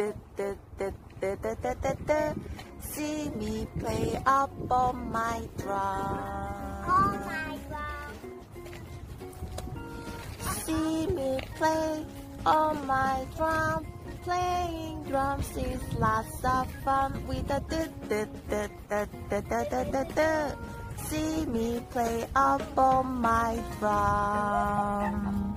See me play up on my drum. See me play on my drum. Playing drums is lots of fun with a See me play up on my drum.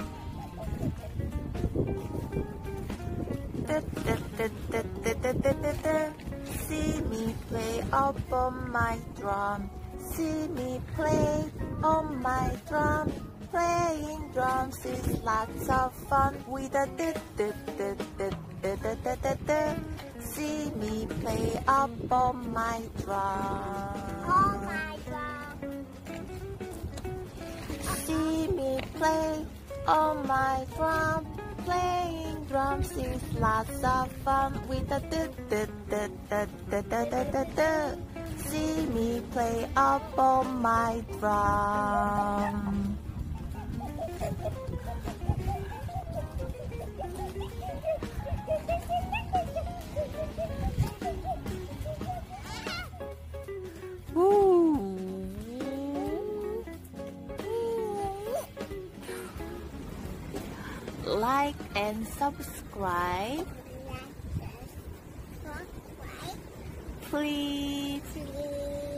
See me play up on my drum. See me play on my drum. Playing drums is lots of fun with a See me play up on my drum. See me play on my drum. Playing drums is lots of fun with a See me play up on my drum. Like and subscribe, please.